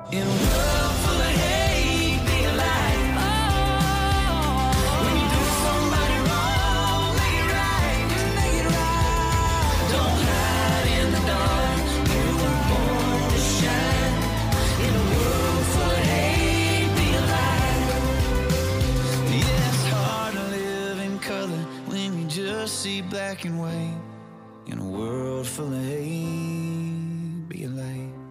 In a world full of hate, be a light. When you do somebody wrong, make it right. Make it right. Don't hide in the dark. You were born to shine. In a world full of hate, be a light. Yeah, it's hard to live in color when you just see black and white. In a world full of hate, be a light.